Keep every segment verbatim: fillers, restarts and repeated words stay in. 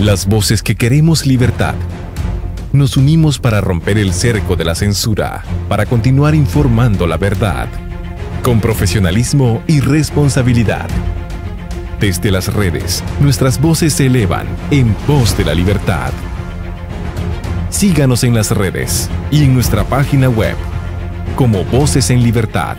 Las voces que queremos libertad. Nos unimos para romper el cerco de la censura, para continuar informando la verdad, con profesionalismo y responsabilidad. Desde las redes, nuestras voces se elevan en pos de la libertad. Síganos en las redes y en nuestra página web como Voces en Libertad.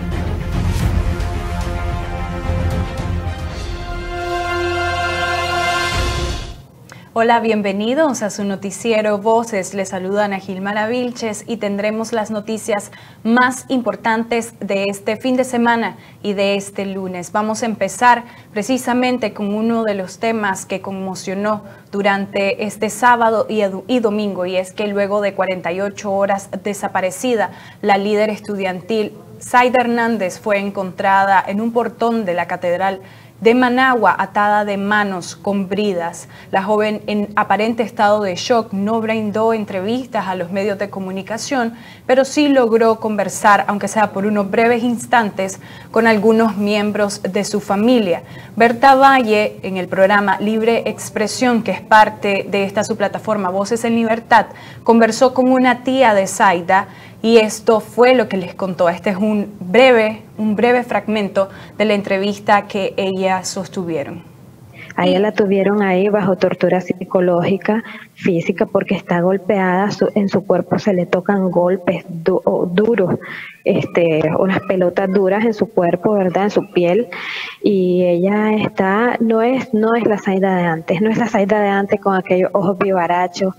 Hola, bienvenidos a su noticiero Voces. Les saluda Ana Gilmara Vilches y tendremos las noticias más importantes de este fin de semana y de este lunes. Vamos a empezar precisamente con uno de los temas que conmocionó durante este sábado y, y domingo, y es que luego de cuarenta y ocho horas desaparecida, la líder estudiantil Zaida Hernández fue encontrada en un portón de la Catedral de Managua, atada de manos con bridas. La joven, en aparente estado de shock, no brindó entrevistas a los medios de comunicación, pero sí logró conversar, aunque sea por unos breves instantes, con algunos miembros de su familia. Berta Valle, en el programa Libre Expresión, que es parte de esta su plataforma Voces en Libertad, conversó con una tía de Zaida, y esto fue lo que les contó. Este es un breve, un breve fragmento de la entrevista que ellas sostuvieron. A ella la tuvieron ahí bajo tortura psicológica, física, porque está golpeada, en su cuerpo se le tocan golpes du duros, este, unas pelotas duras en su cuerpo, ¿verdad?, en su piel, y ella está, no es, no es la Zaida de antes, no es la Zaida de antes con aquellos ojos vivarachos,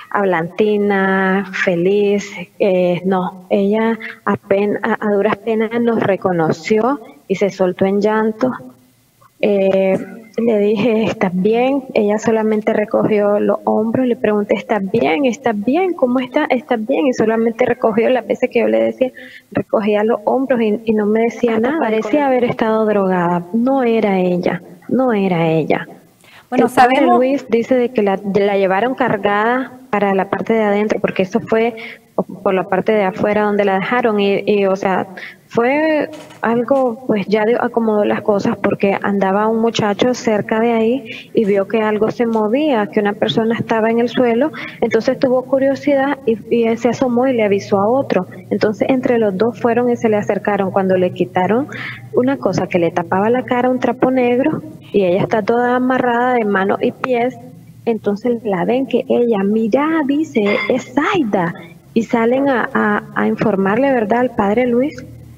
hablantina, feliz, eh, no, ella apenas, a, a duras penas nos reconoció y se soltó en llanto. Eh, le dije, ¿estás bien? Ella solamente recogió los hombros, le pregunté, ¿estás bien? ¿Estás bien? ¿Cómo estás? ¿Estás bien? Y solamente recogió, las veces que yo le decía, recogía los hombros y, y no me decía nada. Parecía haber estado drogada, no era ella, no era ella. Bueno, el padre sabemos... Luis dice de que la, de la llevaron cargada para la parte de adentro, porque eso fue por la parte de afuera donde la dejaron y, y o sea, fue algo, pues ya acomodó las cosas porque andaba un muchacho cerca de ahí y vio que algo se movía, que una persona estaba en el suelo, entonces tuvo curiosidad y, y él se asomó y le avisó a otro. Entonces entre los dos fueron y se le acercaron. Cuando le quitaron una cosa que le tapaba la cara, un trapo negro, y ella está toda amarrada de manos y pies, entonces la ven que ella, mira, dice, es Zaida, y salen a, a, a informarle, ¿verdad?, al padre Luis.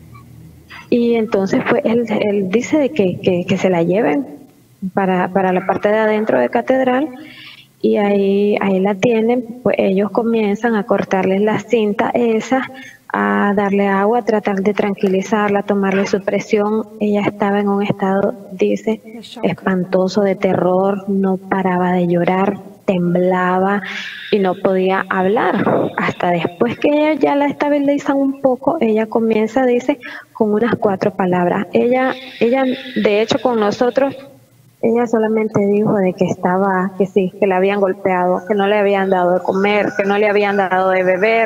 Y entonces pues él, él dice de que, que, que se la lleven para, para la parte de adentro de Catedral, y ahí, ahí la tienen. Pues ellos comienzan a cortarles la cinta esa, a darle agua, a tratar de tranquilizarla, a tomarle su presión. Ella estaba en un estado, dice, espantoso, de terror, no paraba de llorar, temblaba y no podía hablar. Hasta después que ella ya la estabilizan un poco, ella comienza, dice, con unas cuatro palabras. Ella, ella, de hecho, con nosotros, ella solamente dijo de que estaba, que sí, que la habían golpeado, que no le habían dado de comer, que no le habían dado de beber,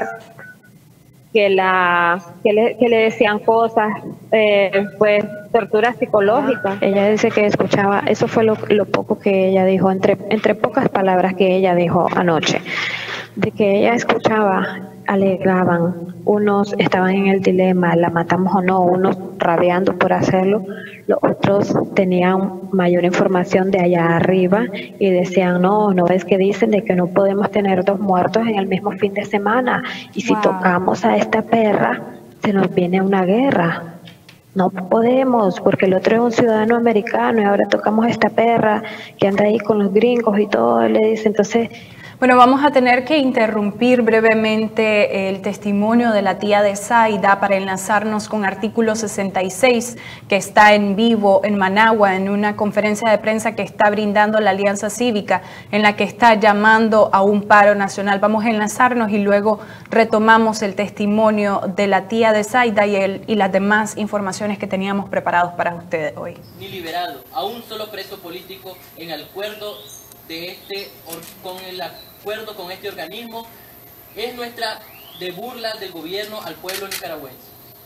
que la que le, que le decían cosas, eh, pues tortura psicológica. Ella dice que escuchaba, eso fue lo, lo poco que ella dijo, entre, entre pocas palabras que ella dijo anoche, de que ella escuchaba, alegaban, unos estaban en el dilema, la matamos o no, unos rabiando por hacerlo, los otros tenían mayor información de allá arriba y decían, no, no ves que dicen de que no podemos tener dos muertos en el mismo fin de semana, y si wow. tocamos a esta perra, se nos viene una guerra. No podemos, porque el otro es un ciudadano americano y ahora tocamos a esta perra que anda ahí con los gringos y todo, le dice, entonces... Bueno, vamos a tener que interrumpir brevemente el testimonio de la tía de Zaida para enlazarnos con Artículo sesenta y seis, que está en vivo en Managua, en una conferencia de prensa que está brindando la Alianza Cívica, en la que está llamando a un paro nacional. Vamos a enlazarnos y luego retomamos el testimonio de la tía de Zaida y, el, y las demás informaciones que teníamos preparados para ustedes hoy. Ni liberado a un solo preso político en el acuerdo de este, con el acuerdo con este organismo, es nuestra de burla del gobierno al pueblo nicaragüense.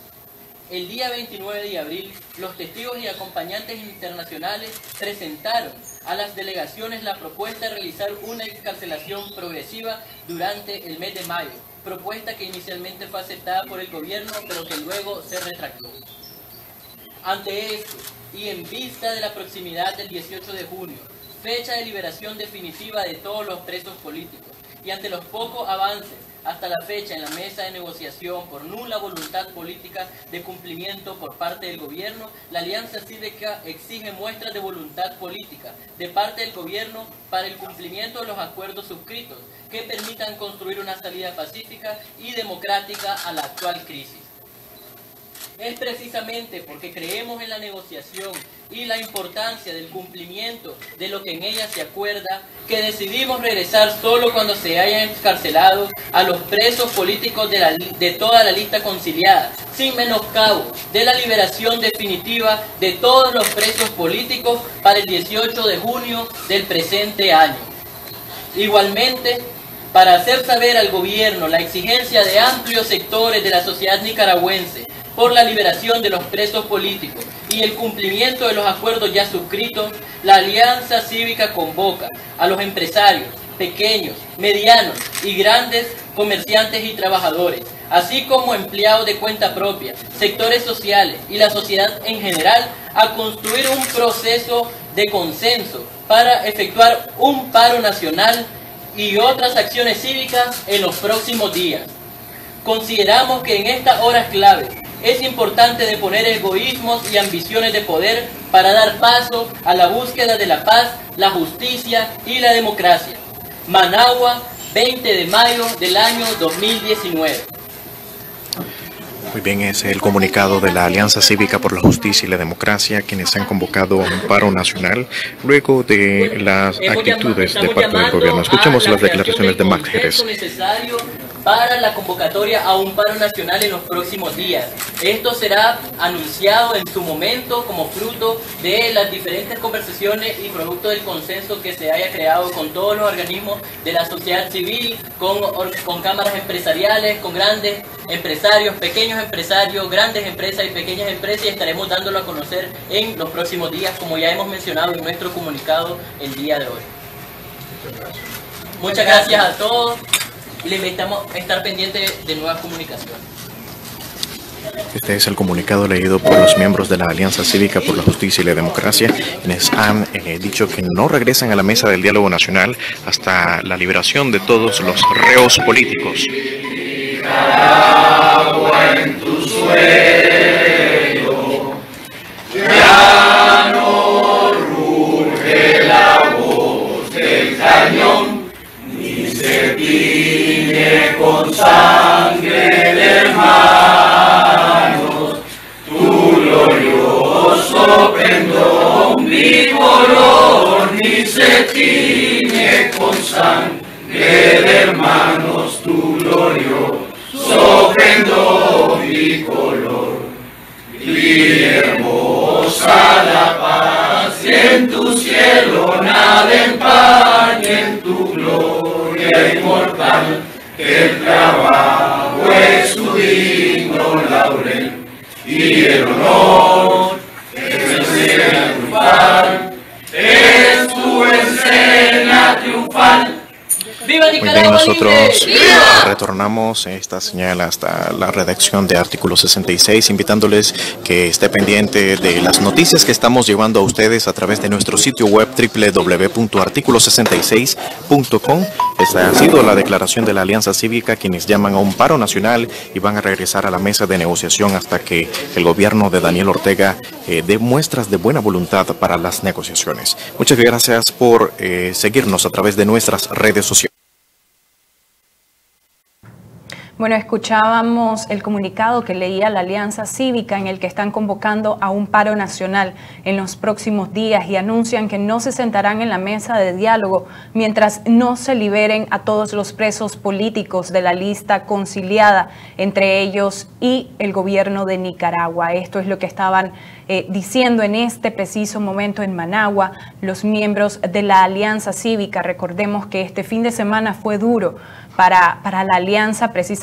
El día veintinueve de abril, los testigos y acompañantes internacionales presentaron a las delegaciones la propuesta de realizar una excarcelación progresiva durante el mes de mayo, propuesta que inicialmente fue aceptada por el gobierno, pero que luego se retractó. Ante esto, y en vista de la proximidad del dieciocho de junio, fecha de liberación definitiva de todos los presos políticos, y ante los pocos avances hasta la fecha en la mesa de negociación por nula voluntad política de cumplimiento por parte del gobierno, la Alianza Cívica exige muestras de voluntad política de parte del gobierno para el cumplimiento de los acuerdos suscritos que permitan construir una salida pacífica y democrática a la actual crisis. Es precisamente porque creemos en la negociación y la importancia del cumplimiento de lo que en ella se acuerda que decidimos regresar solo cuando se hayan excarcelado a los presos políticos de, la, de toda la lista conciliada, sin menoscabo de la liberación definitiva de todos los presos políticos para el dieciocho de junio del presente año. Igualmente, para hacer saber al gobierno la exigencia de amplios sectores de la sociedad nicaragüense por la liberación de los presos políticos y el cumplimiento de los acuerdos ya suscritos, la Alianza Cívica convoca a los empresarios, pequeños, medianos y grandes comerciantes y trabajadores, así como empleados de cuenta propia, sectores sociales y la sociedad en general, a construir un proceso de consenso para efectuar un paro nacional y otras acciones cívicas en los próximos días. Consideramos que en estas horas clave es importante deponer egoísmos y ambiciones de poder para dar paso a la búsqueda de la paz, la justicia y la democracia. Managua, veinte de mayo del año dos mil diecinueve. Muy bien, es el comunicado de la Alianza Cívica por la Justicia y la Democracia, quienes han convocado a un paro nacional luego de las actitudes de parte del gobierno. Escuchemos las declaraciones de Max Jerez. Para la convocatoria a un paro nacional en los próximos días. Esto será anunciado en su momento como fruto de las diferentes conversaciones y producto del consenso que se haya creado con todos los organismos de la sociedad civil, con, con cámaras empresariales, con grandes empresarios, pequeños empresarios, grandes empresas y pequeñas empresas, y estaremos dándolo a conocer en los próximos días, como ya hemos mencionado en nuestro comunicado el día de hoy. Muchas gracias a todos. Y le invitamos a estar pendientes de nuevas comunicaciones. Este es el comunicado leído por los miembros de la Alianza Cívica por la Justicia y la Democracia, quienes han eh, dicho que no regresan a la mesa del diálogo nacional hasta la liberación de todos los reos políticos. Nicaragua en tu suelo, ya no ruge la voz del cañón, se tiñe con sangre de hermanos tu glorioso pendón bicolor, ni se tiñe con sangre de hermanos tu glorioso pendón bicolor. Y hermosa la paz y en tu cielo nada empañe en tu gloria inmortal, que el trabajo es tu digno laurel y el honor es enseña triunfal, es tu enseña triunfal. ¡Viva Muy bien, nosotros retornamos esta señal hasta la redacción de Artículo sesenta y seis, invitándoles que esté pendiente de las noticias que estamos llevando a ustedes a través de nuestro sitio web doble u doble u doble u punto artículo sesenta y seis punto com. Esta ha sido la declaración de la Alianza Cívica, quienes llaman a un paro nacional y van a regresar a la mesa de negociación hasta que el gobierno de Daniel Ortega eh, dé muestras de buena voluntad para las negociaciones. Muchas gracias por eh, seguirnos a través de nuestras redes sociales. Bueno, escuchábamos el comunicado que leía la Alianza Cívica en el que están convocando a un paro nacional en los próximos días y anuncian que no se sentarán en la mesa de diálogo mientras no se liberen a todos los presos políticos de la lista conciliada, entre ellos y el gobierno de Nicaragua. Esto es lo que estaban eh, diciendo en este preciso momento en Managua los miembros de la Alianza Cívica. Recordemos que este fin de semana fue duro para, para la Alianza, precisamente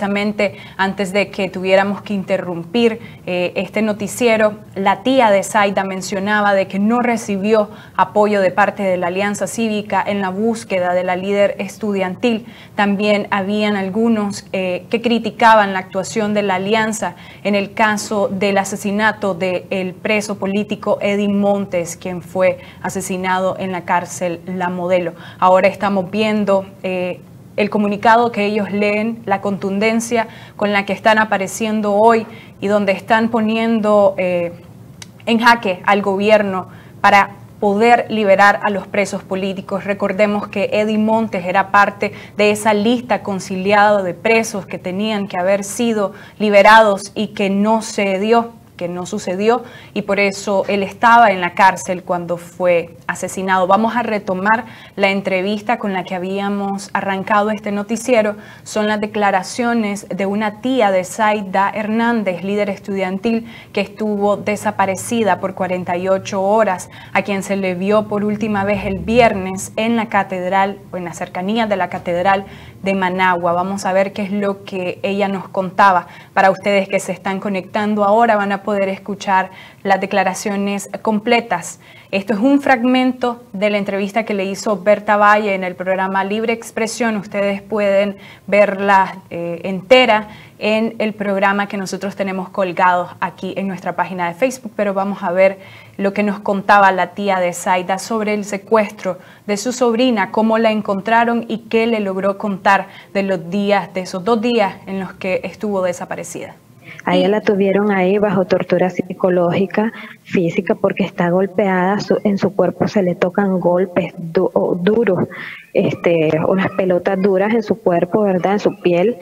precisamente antes de que tuviéramos que interrumpir eh, este noticiero, la tía de Zaida mencionaba de que no recibió apoyo de parte de la Alianza Cívica en la búsqueda de la líder estudiantil. También habían algunos eh, que criticaban la actuación de la Alianza en el caso del asesinato del preso político Eddie Montes, quien fue asesinado en la cárcel La Modelo. Ahora estamos viendo eh, el comunicado que ellos leen, la contundencia con la que están apareciendo hoy y donde están poniendo eh, en jaque al gobierno para poder liberar a los presos políticos. Recordemos que Eddie Montes era parte de esa lista conciliada de presos que tenían que haber sido liberados y que no se dio, que no sucedió, y por eso él estaba en la cárcel cuando fue asesinado. Vamos a retomar la entrevista con la que habíamos arrancado este noticiero. Son las declaraciones de una tía de Zaida Hernández, líder estudiantil que estuvo desaparecida por cuarenta y ocho horas, a quien se le vio por última vez el viernes en la catedral o en las cercanías de la catedral de Managua. Vamos a ver qué es lo que ella nos contaba. Para ustedes que se están conectando ahora van a poder escuchar las declaraciones completas. Esto es un fragmento de la entrevista que le hizo Berta Valle en el programa Libre Expresión. Ustedes pueden verla eh, entera en el programa que nosotros tenemos colgado aquí en nuestra página de Facebook, pero vamos a ver lo que nos contaba la tía de Zaida sobre el secuestro de su sobrina, cómo la encontraron y qué le logró contar de los días, de esos dos días en los que estuvo desaparecida. A ella la tuvieron ahí bajo tortura psicológica, física, porque está golpeada, su, en su cuerpo se le tocan golpes du, duros, este, unas pelotas duras en su cuerpo, ¿verdad?, en su piel,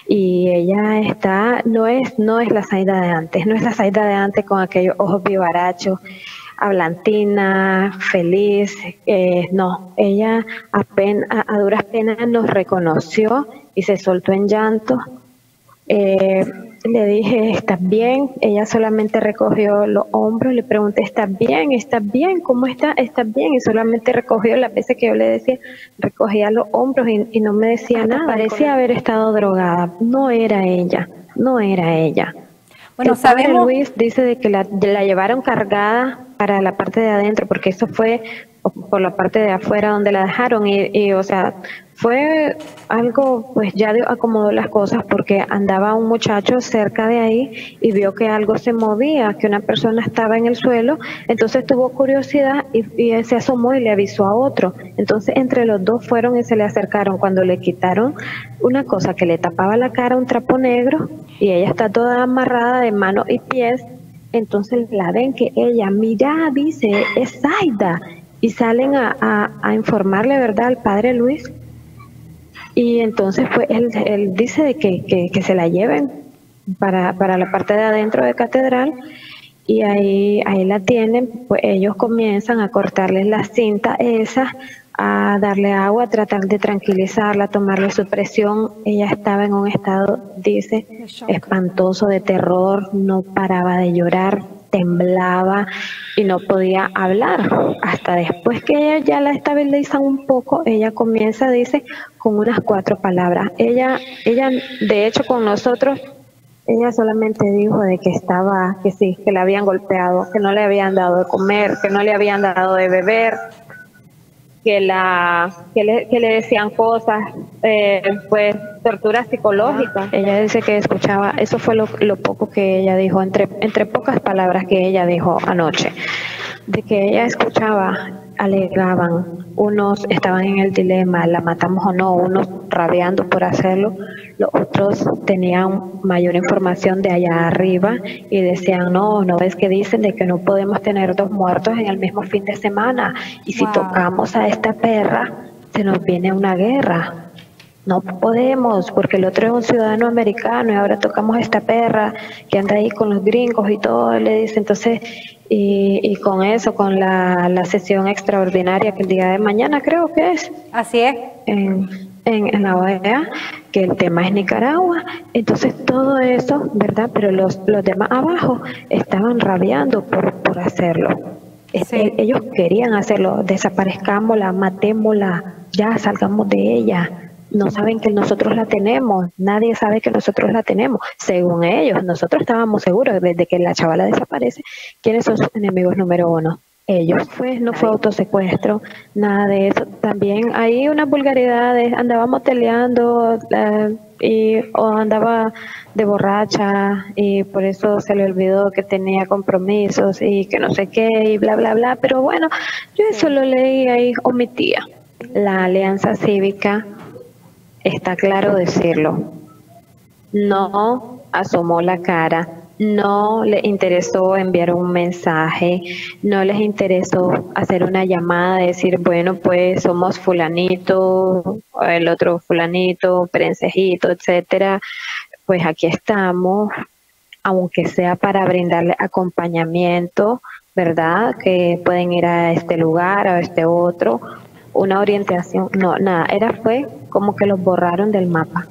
y ella está, no es, no es la Zaida de antes, no es la Zaida de antes con aquellos ojos vivarachos, hablantina, feliz, eh, no, ella apenas, a, a duras penas nos reconoció y se soltó en llanto. Eh, le dije, ¿estás bien? Ella solamente recogió los hombros, le pregunté, ¿estás bien? ¿Estás bien? ¿Cómo estás? ¿Estás bien? Y solamente recogió, las veces que yo le decía, recogía los hombros y, y no me decía nada. Parecía haber estado drogada. No era ella, no era ella. Bueno, el padre sabemos... Luis dice de que la, de la llevaron cargada para la parte de adentro, porque eso fue por la parte de afuera donde la dejaron y, y o sea, fue algo, pues ya acomodó las cosas porque andaba un muchacho cerca de ahí y vio que algo se movía, que una persona estaba en el suelo, entonces tuvo curiosidad y, y él se asomó y le avisó a otro. Entonces entre los dos fueron y se le acercaron. Cuando le quitaron una cosa que le tapaba la cara, un trapo negro, y ella está toda amarrada de manos y pies, entonces la ven que ella, mira, dice, es Zaida, y salen a, a, a informarle, ¿verdad?, al padre Luis. Y entonces pues él, él dice de que, que, que se la lleven para, para la parte de adentro de catedral, y ahí, ahí la tienen. Pues ellos comienzan a cortarle la cinta esa, a darle agua, a tratar de tranquilizarla, a tomarle su presión. Ella estaba en un estado, dice, espantoso, de terror, no paraba de llorar, temblaba y no podía hablar. Hasta después que ella ya la estabilizan un poco, ella comienza, dice, con unas cuatro palabras. Ella, ella, de hecho, con nosotros, ella solamente dijo de que estaba, que sí, que la habían golpeado, que no le habían dado de comer, que no le habían dado de beber, que la que le, que le decían cosas, eh, pues tortura psicológica. Ella dice que escuchaba, eso fue lo, lo poco que ella dijo, entre, entre pocas palabras que ella dijo anoche, de que ella escuchaba, alegaban, unos estaban en el dilema, la matamos o no, unos rabiando por hacerlo, los otros tenían mayor información de allá arriba y decían, no, no ves que dicen de que no podemos tener dos muertos en el mismo fin de semana, y si wow. tocamos a esta perra, se nos viene una guerra. No podemos, porque el otro es un ciudadano americano y ahora tocamos a esta perra que anda ahí con los gringos y todo, le dice. Entonces, y, y con eso, con la, la sesión extraordinaria que el día de mañana creo que es. Así es. En, en, en la O E A, que el tema es Nicaragua. Entonces todo eso, ¿verdad? Pero los, los demás abajo estaban rabiando por, por hacerlo. Sí. Ellos querían hacerlo, desaparezcámosla, matémosla, ya salgamos de ella. no saben que nosotros la tenemos, nadie sabe que nosotros la tenemos, según ellos. Nosotros estábamos seguros desde que la chavala desaparece, ¿quiénes son sus enemigos número uno? Ellos. Pues no fue autosecuestro, nada de eso. También hay unas vulgaridades, andaba moteleando eh, y, o andaba de borracha y por eso se le olvidó que tenía compromisos y que no sé qué y bla bla bla, pero bueno, yo eso lo leí ahí, omitía. La Alianza Cívica, está claro decirlo, no asomó la cara, no les interesó enviar un mensaje, no les interesó hacer una llamada, decir, bueno, pues somos fulanito, el otro fulanito, prensejito, etcétera, pues aquí estamos, aunque sea para brindarle acompañamiento, ¿verdad? Que pueden ir a este lugar, a este otro, una orientación, no, nada, era fue como que los borraron del mapa.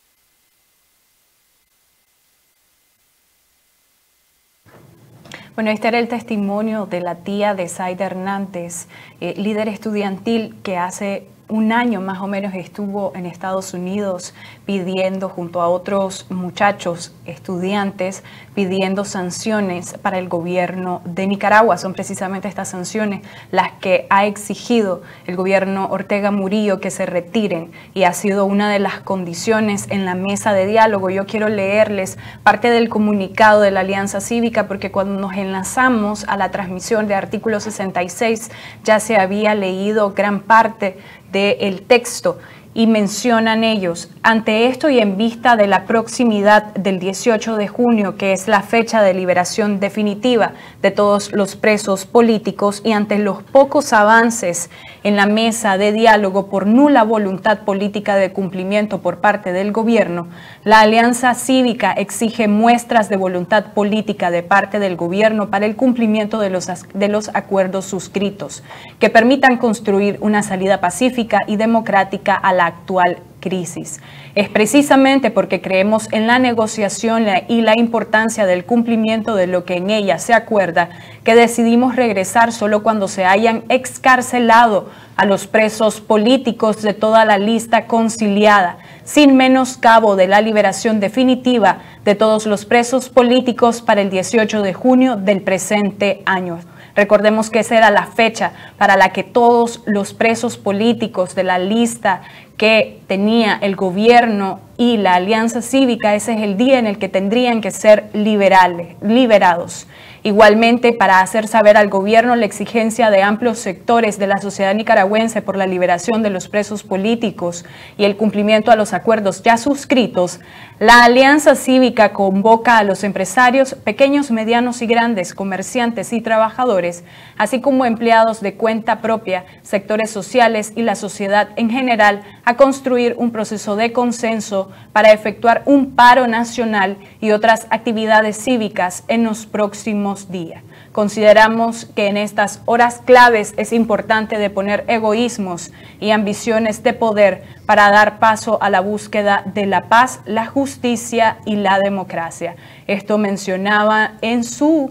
Bueno, este era el testimonio de la tía de Zaida Hernández, eh, líder estudiantil que hace un año más o menos estuvo en Estados Unidos pidiendo, junto a otros muchachos estudiantes, pidiendo sanciones para el gobierno de Nicaragua. Son precisamente estas sanciones las que ha exigido el gobierno Ortega Murillo que se retiren, y ha sido una de las condiciones en la mesa de diálogo. Yo quiero leerles parte del comunicado de la Alianza Cívica, porque cuando nos enlazamos a la transmisión de Artículo sesenta y seis ya se había leído gran parte del texto, y mencionan ellos: ante esto y en vista de la proximidad del dieciocho de junio, que es la fecha de liberación definitiva de todos los presos políticos, y ante los pocos avances en la mesa de diálogo por nula voluntad política de cumplimiento por parte del gobierno, la Alianza Cívica exige muestras de voluntad política de parte del gobierno para el cumplimiento de los, de los acuerdos suscritos, que permitan construir una salida pacífica y democrática a la actual crisis. Es precisamente porque creemos en la negociación y la importancia del cumplimiento de lo que en ella se acuerda que decidimos regresar solo cuando se hayan excarcelado a los presos políticos de toda la lista conciliada, sin menoscabo de la liberación definitiva de todos los presos políticos para el dieciocho de junio del presente año. Recordemos que esa era la fecha para la que todos los presos políticos de la lista que tenía el gobierno y la Alianza Cívica, ese es el día en el que tendrían que ser liberales, liberados. Igualmente, para hacer saber al gobierno la exigencia de amplios sectores de la sociedad nicaragüense por la liberación de los presos políticos y el cumplimiento a los acuerdos ya suscritos, la Alianza Cívica convoca a los empresarios, pequeños, medianos y grandes, comerciantes y trabajadores, así como empleados de cuenta propia, sectores sociales y la sociedad en general, a construir un proceso de consenso para efectuar un paro nacional y otras actividades cívicas en los próximos días. Consideramos que en estas horas claves es importante deponer egoísmos y ambiciones de poder para dar paso a la búsqueda de la paz, la justicia y la democracia. Esto mencionaba en su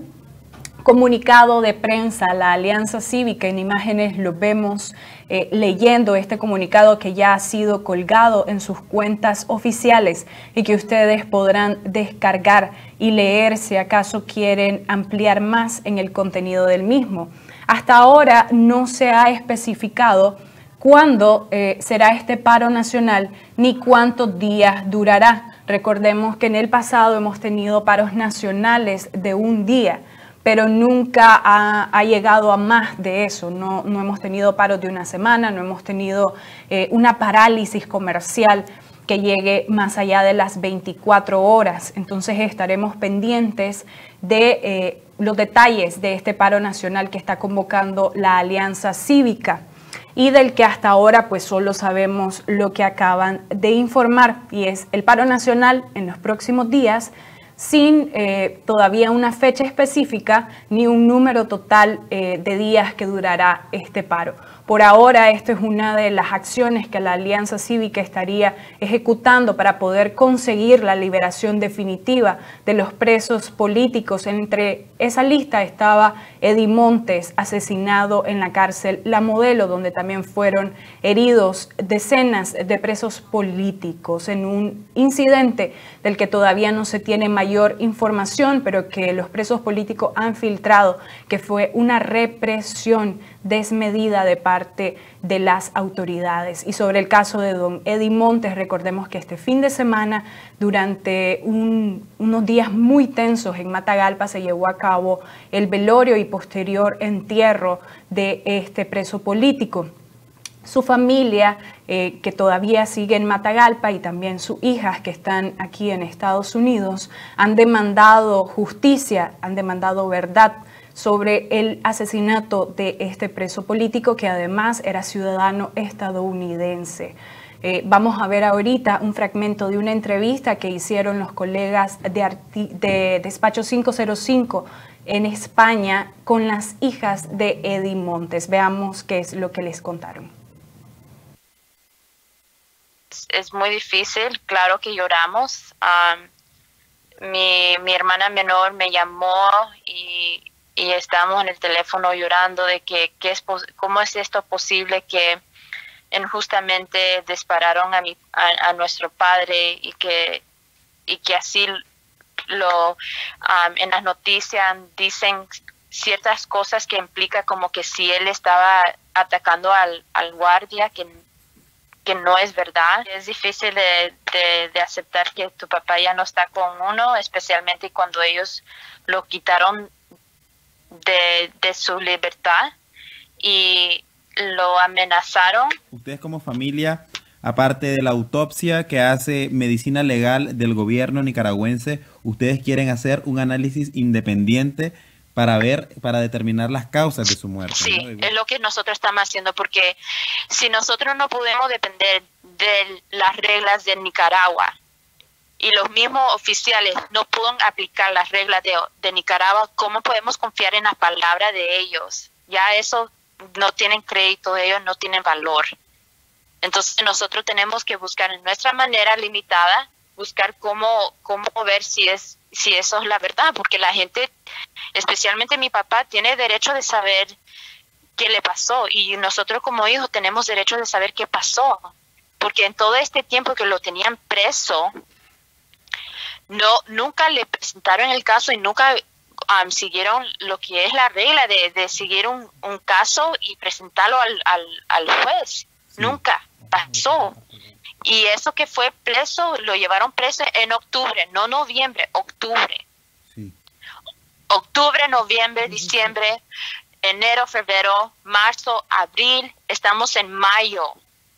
comunicado de prensa la Alianza Cívica. En imágenes lo vemos eh, leyendo este comunicado que ya ha sido colgado en sus cuentas oficiales y que ustedes podrán descargar y leer si acaso quieren ampliar más en el contenido del mismo. Hasta ahora no se ha especificado cuándo eh, será este paro nacional ni cuántos días durará. Recordemos que en el pasado hemos tenido paros nacionales de un día, pero nunca ha, ha llegado a más de eso. No, no hemos tenido paros de una semana, no hemos tenido eh, una parálisis comercial que llegue más allá de las veinticuatro horas. Entonces estaremos pendientes de eh, los detalles de este paro nacional que está convocando la Alianza Cívica y del que hasta ahora pues solo sabemos lo que acaban de informar, y es el paro nacional en los próximos días, sin eh, todavía una fecha específica ni un número total eh, de días que durará este paro. Por ahora, esto es una de las acciones que la Alianza Cívica estaría ejecutando para poder conseguir la liberación definitiva de los presos políticos. Entre esa lista estaba Eddie Montes, asesinado en la cárcel La Modelo, donde también fueron heridos decenas de presos políticos en un incidente del que todavía no se tiene mayor información, pero que los presos políticos han filtrado que fue una represión desmedida de parte de las autoridades. Y sobre el caso de don Eddie Montes, recordemos que este fin de semana, durante un, unos días muy tensos en Matagalpa, se llevó a cabo el velorio y posterior entierro de este preso político. Su familia, eh, que todavía sigue en Matagalpa, y también sus hijas que están aquí en Estados Unidos, han demandado justicia, han demandado verdad sobre el asesinato de este preso político, que además era ciudadano estadounidense. Eh, vamos a ver ahorita un fragmento de una entrevista que hicieron los colegas de, de Despacho cinco cero cinco en España con las hijas de Eddie Montes. Veamos qué es lo que les contaron. Es muy difícil, claro que lloramos. Um, mi, mi hermana menor me llamó y y estábamos en el teléfono llorando de que, que es, cómo es esto posible que injustamente dispararon a, mi, a, a nuestro padre y que, y que así lo um, en las noticias dicen ciertas cosas que implica como que si él estaba atacando al, al guardia, que, que no es verdad. Es difícil de, de, de aceptar que tu papá ya no está con uno, especialmente cuando ellos lo quitaron De, de su libertad y lo amenazaron. Ustedes como familia, aparte de la autopsia que hace Medicina Legal del gobierno nicaragüense, ustedes quieren hacer un análisis independiente para ver, para determinar las causas de su muerte. Sí, ¿no? Es lo que nosotros estamos haciendo, porque si nosotros no podemos depender de las reglas de Nicaragua y los mismos oficiales no pueden aplicar las reglas de, de Nicaragua, ¿cómo podemos confiar en las palabras de ellos? Ya eso no tienen crédito, ellos no tienen valor. Entonces nosotros tenemos que buscar en nuestra manera limitada, buscar cómo, cómo ver si, es, si eso es la verdad, porque la gente, especialmente mi papá, tiene derecho de saber qué le pasó, y nosotros como hijos tenemos derecho de saber qué pasó, porque en todo este tiempo que lo tenían preso, no nunca le presentaron el caso y nunca um, siguieron lo que es la regla de, de seguir un, un caso y presentarlo al, al, al juez. Sí. Nunca pasó. Y eso que fue preso, lo llevaron preso en octubre, no noviembre, octubre. Sí. Octubre, noviembre, diciembre, enero, febrero, marzo, abril, estamos en mayo.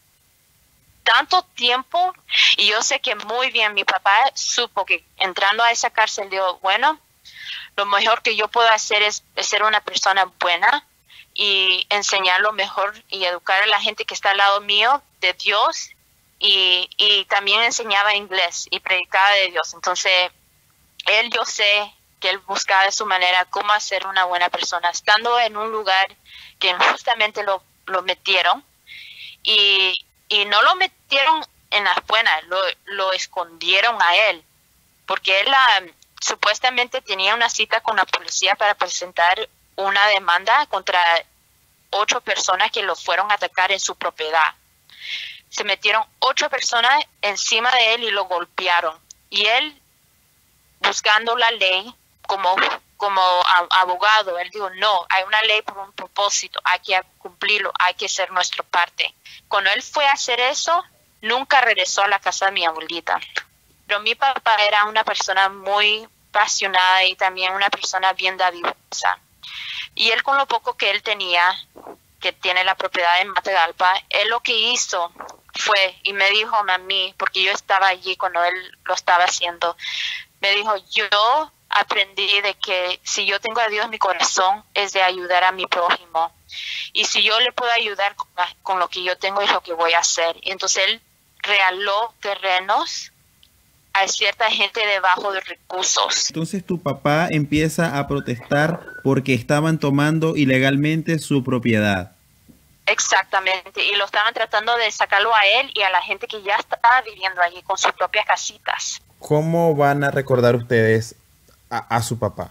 Tanto tiempo, y yo sé que muy bien mi papá supo que entrando a esa cárcel dijo, bueno, lo mejor que yo puedo hacer es, es ser una persona buena y enseñar lo mejor y educar a la gente que está al lado mío de Dios, y, y también enseñaba inglés y predicaba de Dios. Entonces él, yo sé que él buscaba de su manera cómo hacer una buena persona, estando en un lugar que injustamente lo, lo metieron, y Y no lo metieron en las buenas, lo, lo escondieron a él, porque él uh, supuestamente tenía una cita con la policía para presentar una demanda contra ocho personas que lo fueron a atacar en su propiedad. Se metieron ocho personas encima de él y lo golpearon. Y él, buscando la ley como, como abogado, él dijo, no, hay una ley por un propósito, hay que cumplirlo, hay que ser nuestra parte. Cuando él fue a hacer eso, nunca regresó a la casa de mi abuelita. Pero mi papá era una persona muy apasionada y también una persona bien dadivosa. Y él, con lo poco que él tenía, que tiene la propiedad en Matagalpa, él lo que hizo fue, y me dijo a mí, porque yo estaba allí cuando él lo estaba haciendo, me dijo, yo aprendí de que si yo tengo a Dios en mi corazón es de ayudar a mi prójimo, y si yo le puedo ayudar con, con lo que yo tengo es lo que voy a hacer. Y entonces él regaló terrenos a cierta gente de bajos recursos. Entonces tu papá empieza a protestar porque estaban tomando ilegalmente su propiedad. Exactamente, y lo estaban tratando de sacarlo a él y a la gente que ya estaba viviendo allí con sus propias casitas. ¿Cómo van a recordar ustedes a, a su papá?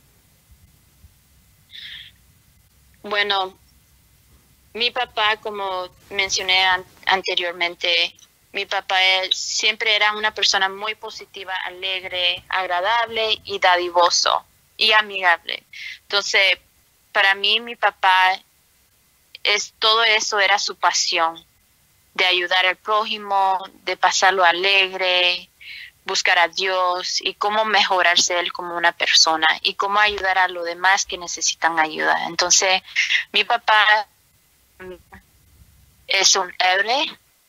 Bueno, mi papá, como mencioné an anteriormente, mi papá él, siempre era una persona muy positiva, alegre, agradable y dadivoso y amigable. Entonces, para mí, mi papá, es, todo eso era su pasión, de ayudar al prójimo, de pasarlo alegre, buscar a Dios y cómo mejorarse él como una persona y cómo ayudar a los demás que necesitan ayuda. Entonces, mi papá es un héroe.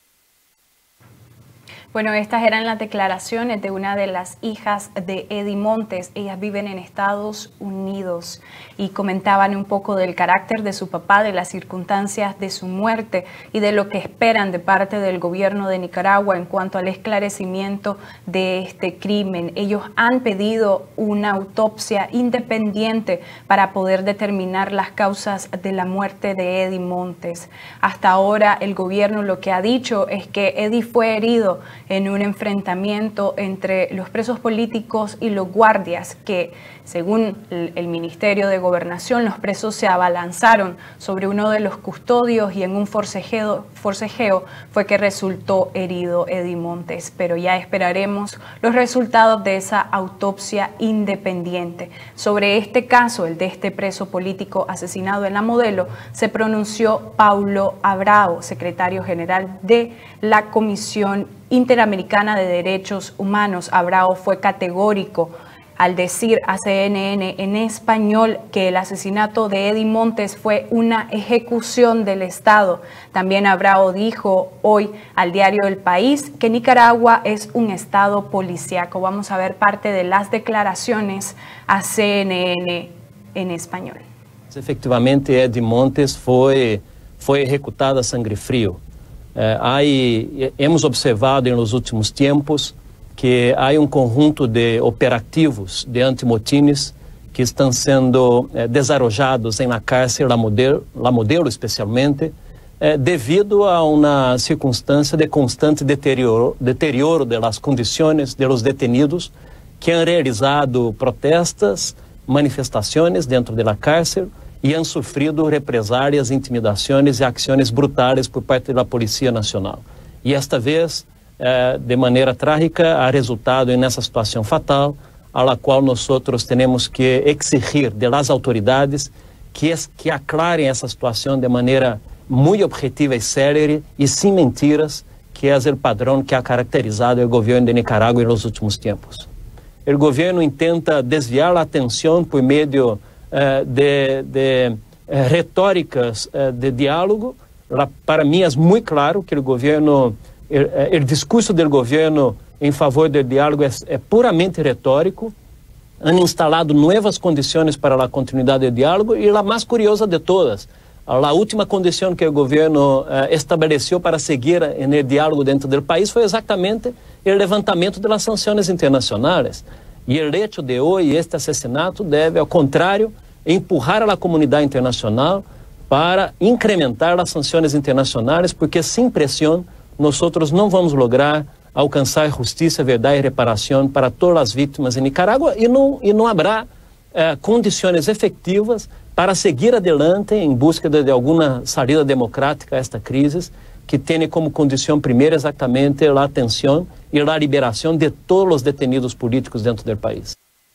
Bueno, estas eran las declaraciones de una de las hijas de Eddie Montes. Ellas viven en Estados Unidos y comentaban un poco del carácter de su papá, de las circunstancias de su muerte y de lo que esperan de parte del gobierno de Nicaragua en cuanto al esclarecimiento de este crimen. Ellos han pedido una autopsia independiente para poder determinar las causas de la muerte de Eddie Montes. Hasta ahora el gobierno lo que ha dicho es que Eddie fue herido en un enfrentamiento entre los presos políticos y los guardias, que según el Ministerio de Gobernación, los presos se abalanzaron sobre uno de los custodios y en un forcejeo, forcejeo fue que resultó herido Eddie Montes. Pero ya esperaremos los resultados de esa autopsia independiente. Sobre este caso, el de este preso político asesinado en La Modelo, se pronunció Paulo Abrao, secretario general de la Comisión Interamericana de Derechos Humanos. Abrao fue categórico al decir a C N N en español que el asesinato de Eddie Montes fue una ejecución del Estado. También Abrao dijo hoy al diario El País que Nicaragua es un Estado policíaco. Vamos a ver parte de las declaraciones a C N N en español. Efectivamente, Eddie Montes foi, foi ejecutado a sangue frio. Eh, hay, hemos observado en los últimos tiempos que há um conjunto de operativos de antimotines que estão sendo eh, desarrollados em la cárcel La Modelo, La Modelo especialmente, eh, devido a uma circunstância de constante deterioro, deterioro das condições de los detenidos que han realizado protestas, manifestações dentro da cárcel e han sofrido represálias, intimidações e ações brutais por parte da Polícia Nacional. E esta vez, de maneira trágica, ha resultado en esa situación fatal, a la cual nosotros tenemos que exigir de las autoridades que, es, que aclaren esa situación de manera muy objetiva y célere y sin mentiras, que es el padrón que ha caracterizado el gobierno de Nicaragua en los últimos tiempos. El gobierno intenta desviar la atención por medio uh, de, de uh, retóricas uh, de diálogo. La, para mí es muy claro que el gobierno O discurso do governo em favor do diálogo é, é puramente retórico. Han instalado novas condições para a continuidade do diálogo e a mais curiosa de todas, a última condição que o governo eh, estabeleceu para seguir no diálogo dentro do país foi exatamente o levantamento das sanções internacionais. E o hecho de hoje, este assassinato, deve, ao contrário, empurrar a comunidade internacional para incrementar as sanções internacionais, porque sem pressão nosotros não vamos lograr alcançar justiça, verdade e reparação para todas as vítimas em Nicarágua e não, e não haverá eh, condições efetivas para seguir adelante em busca de, de alguma saída democrática a esta crise, que tem como condição primeira exatamente a atenção e a liberação de todos os detenidos políticos dentro do país.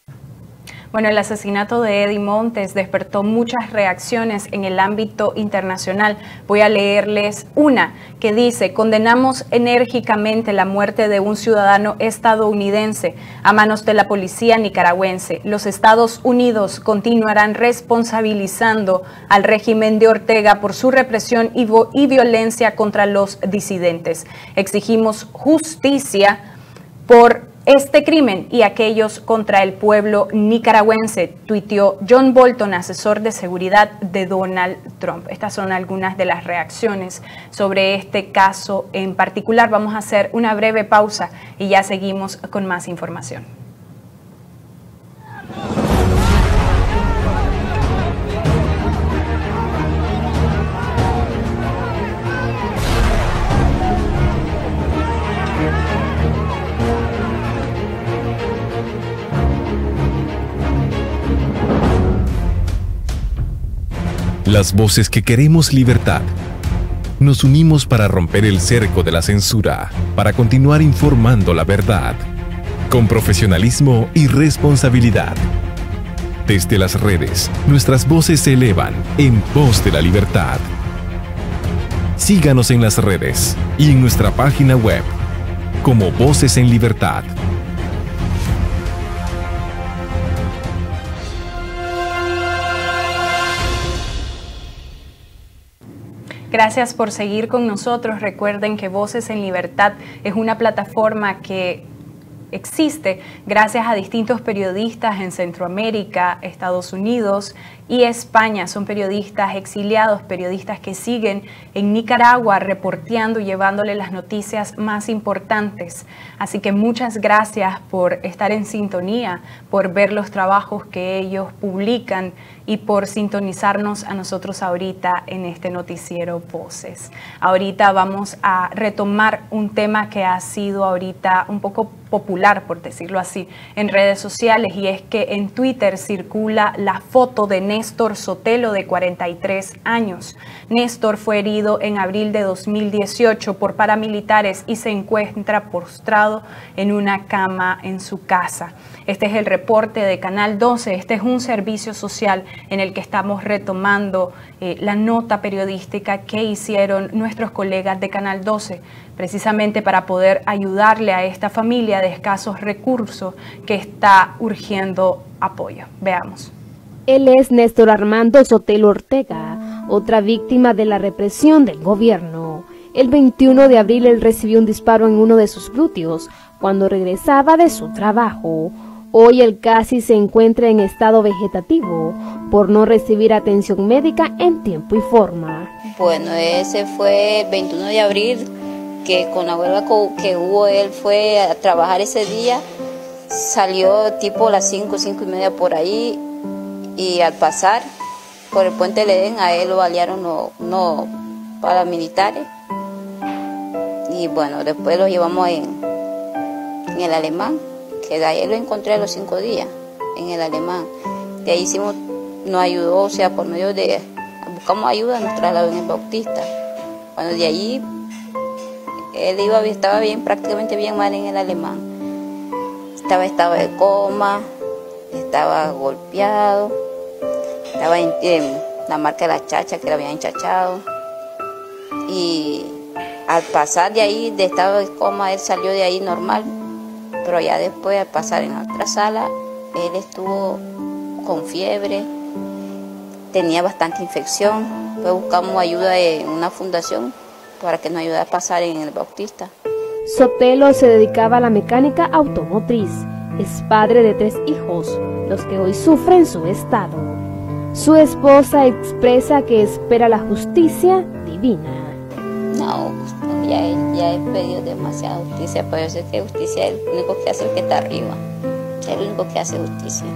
Bueno, el asesinato de Eddie Montes despertó muchas reacciones en el ámbito internacional. Voy a leerles una que dice: condenamos enérgicamente la muerte de un ciudadano estadounidense a manos de la policía nicaragüense. Los Estados Unidos continuarán responsabilizando al régimen de Ortega por su represión y, y violencia contra los disidentes. Exigimos justicia por este crimen y aquellos contra el pueblo nicaragüense, tuiteó John Bolton, asesor de seguridad de Donald Trump. Estas son algunas de las reacciones sobre este caso en particular. Vamos a hacer una breve pausa y ya seguimos con más información. Las voces que queremos libertad. Nos unimos para romper el cerco de la censura, para continuar informando la verdad, con profesionalismo y responsabilidad. Desde las redes, nuestras voces se elevan en pos de la libertad. Síganos en las redes y en nuestra página web como Voces en Libertad. Gracias por seguir con nosotros. Recuerden que Voces en Libertad es una plataforma que existe gracias a distintos periodistas en Centroamérica, Estados Unidos y España. Son periodistas exiliados, periodistas que siguen en Nicaragua reporteando y llevándole las noticias más importantes. Así que muchas gracias por estar en sintonía, por ver los trabajos que ellos publican y por sintonizarnos a nosotros ahorita en este noticiero Voces. Ahorita vamos a retomar un tema que ha sido ahorita un poco popular, por decirlo así, en redes sociales, y es que en Twitter circula la foto de Néstor Sotelo, de cuarenta y tres años. Néstor fue herido en abril de dos mil dieciocho por paramilitares y se encuentra postrado en una cama en su casa. Este es el reporte de Canal doce. Este es un servicio social en el que estamos retomando eh, la nota periodística que hicieron nuestros colegas de Canal doce, precisamente para poder ayudarle a esta familia de escasos recursos que está urgiendo apoyo. Veamos. Él es Néstor Armando Sotelo Ortega, otra víctima de la represión del gobierno. El veintiuno de abril él recibió un disparo en uno de sus glúteos cuando regresaba de su trabajo. Hoy él casi se encuentra en estado vegetativo por no recibir atención médica en tiempo y forma. Bueno, ese fue el veintiuno de abril, que con la huelga que hubo él fue a trabajar ese día. Salió tipo las cinco, cinco y media por ahí, y al pasar por el puente del Edén a él lo balearon unos no, paramilitares. Y bueno, después lo llevamos en, en el Alemán, que de ahí lo encontré a los cinco días, en el Alemán. De ahí hicimos, nos ayudó, o sea, por medio de, buscamos ayuda, nos trasladó en el Bautista. Bueno, de allí, él iba, estaba bien, prácticamente bien mal en el Alemán. Estaba en estado de coma, estaba golpeado, estaba en, en la marca de la chacha, que le habían enchachado. Y al pasar de ahí, de estado de coma, él salió de ahí normal. Pero ya después, al pasar en otra sala, él estuvo con fiebre, tenía bastante infección. Pues buscamos ayuda en una fundación para que nos ayudara a pasar en el Bautista. Sotelo se dedicaba a la mecánica automotriz. Es padre de tres hijos, los que hoy sufren su estado. Su esposa expresa que espera la justicia divina. No, ya he, ya he pedido demasiada justicia, pero yo sé que justicia es el único que hace el que está arriba. Es el único que hace justicia.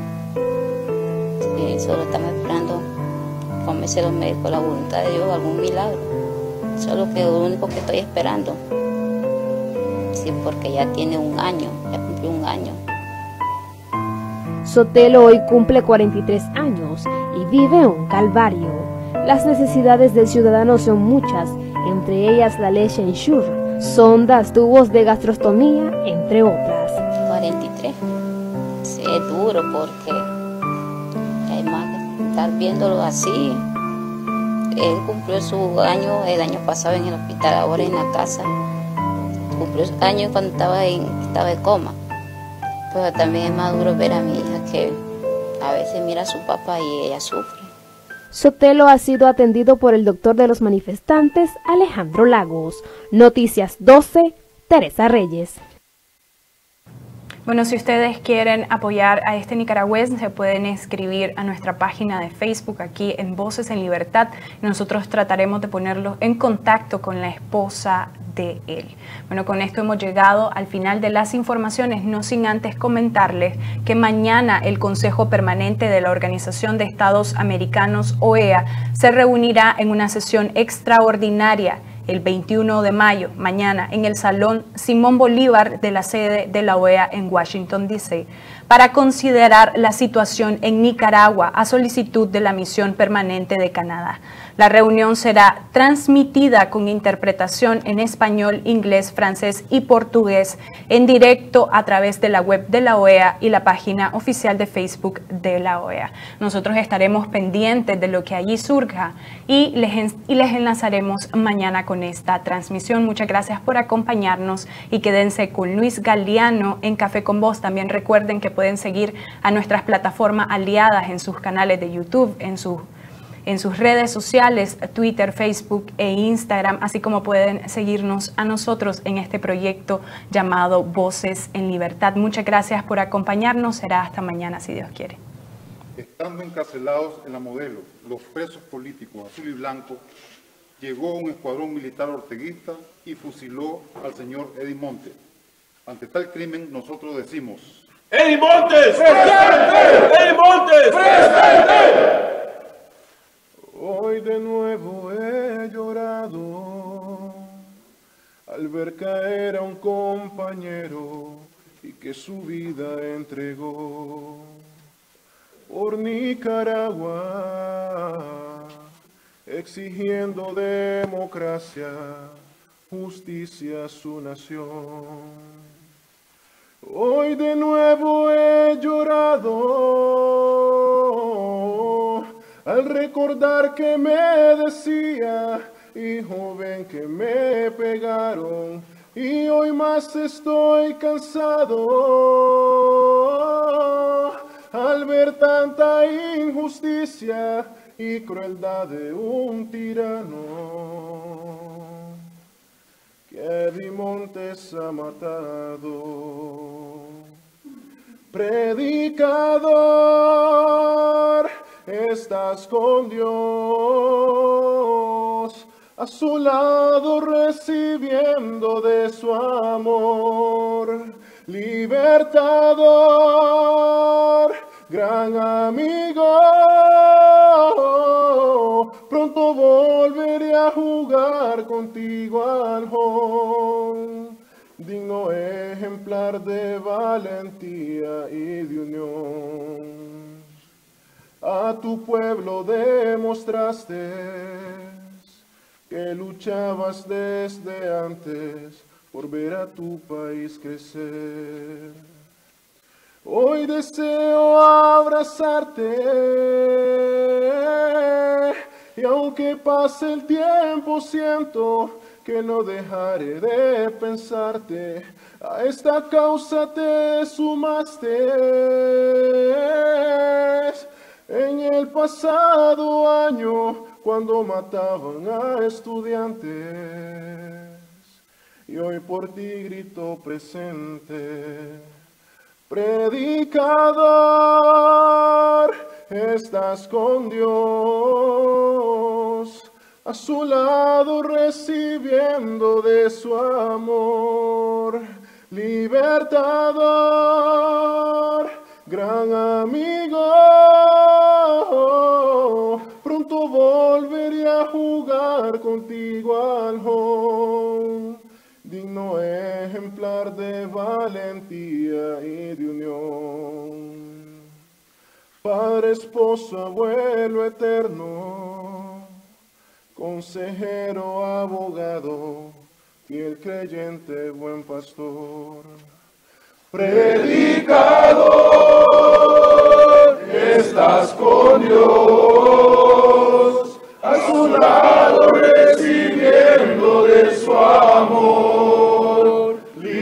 Y solo estamos esperando, como dicen los médicos, la voluntad de Dios, algún milagro. Eso es lo, que, lo único que estoy esperando. Sí, porque ya tiene un año, ya cumplió un año. Sotelo hoy cumple cuarenta y tres años y vive un calvario. Las necesidades del ciudadano son muchas, entre ellas la leche Ensure, sondas, tubos de gastrostomía, entre otras. cuarenta y tres. Sí, es duro porque además de estar viéndolo así, él cumplió su año el año pasado en el hospital, ahora en la casa. Cumplió su año cuando estaba en estado de coma. Pero también es más duro ver a mi hija que a veces mira a su papá y ella sufre. Sotelo ha sido atendido por el doctor de los manifestantes, Alejandro Lagos. Noticias doce, Teresa Reyes. Bueno, si ustedes quieren apoyar a este nicaragüense, pueden escribir a nuestra página de Facebook aquí en Voces en Libertad. Nosotros trataremos de ponerlos en contacto con la esposa de él. Bueno, con esto hemos llegado al final de las informaciones, no sin antes comentarles que mañana el Consejo Permanente de la Organización de Estados Americanos, O E A, se reunirá en una sesión extraordinaria el veintiuno de mayo, mañana, en el Salón Simón Bolívar de la sede de la O E A en Washington, D C, para considerar la situación en Nicaragua a solicitud de la Misión Permanente de Canadá. La reunión será transmitida con interpretación en español, inglés, francés y portugués en directo a través de la web de la O E A y la página oficial de Facebook de la O E A. Nosotros estaremos pendientes de lo que allí surja y les, y les enlazaremos mañana con esta transmisión. Muchas gracias por acompañarnos y quédense con Luis Galeano en Café con Voz. También recuerden que pueden seguir a nuestras plataformas aliadas en sus canales de YouTube, en sus en sus redes sociales, Twitter, Facebook e Instagram, así como pueden seguirnos a nosotros en este proyecto llamado Voces en Libertad. Muchas gracias por acompañarnos. Será hasta mañana, si Dios quiere. Estando encarcelados en la Modelo, los presos políticos azul y blanco, llegó un escuadrón militar orteguista y fusiló al señor Eddie Montes. Ante tal crimen, nosotros decimos: ¡Eddie Montes! ¡Presente! ¡Eddie Montes! ¡Presente! Hoy de nuevo he llorado al ver caer a un compañero y que su vida entregó por Nicaragua, exigiendo democracia, justicia a su nación. Hoy de nuevo he llorado al recordar que me decía: hijo, ven que me pegaron, y hoy más estoy cansado al ver tanta injusticia y crueldad de un tirano que Eddie Montes ha matado. Predicador, estás con Dios, a su lado recibiendo de su amor. Libertador, gran amigo, pronto volveré a jugar contigo al home. Digno ejemplar de valentía y de unión. A tu pueblo demostraste que luchabas desde antes por ver a tu país crecer. Hoy deseo abrazarte y aunque pase el tiempo siento que no dejaré de pensarte. A esta causa te sumaste en el pasado año cuando mataban a estudiantes. Y hoy por ti grito presente. Predicador, estás con Dios, a su lado recibiendo de su amor. Libertador, gran amigo, pronto volveré a jugar contigo al home. Digno ejemplar de valentía y de unión. Padre, esposo, abuelo eterno, consejero, abogado, fiel creyente, buen pastor. Predicador, estás con Dios, a su lado recibiendo de su amor.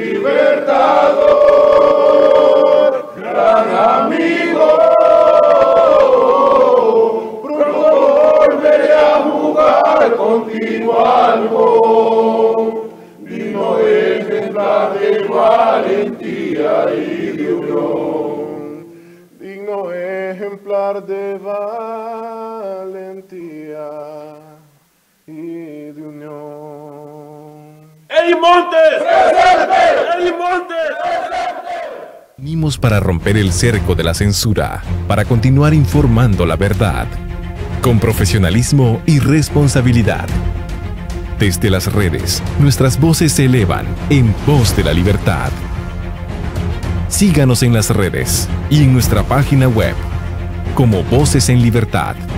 Libertador, gran amigo, pronto volveré a jugar contigo algo. Digno ejemplar de valentía y de unión. Digno ejemplar de valentía y de unión. ¡Eddie Montes! ¡Presente! ¡Eddie Montes! Venimos para romper el cerco de la censura, para continuar informando la verdad, con profesionalismo y responsabilidad. Desde las redes, nuestras voces se elevan en pos de la libertad. Síganos en las redes y en nuestra página web como Voces en Libertad.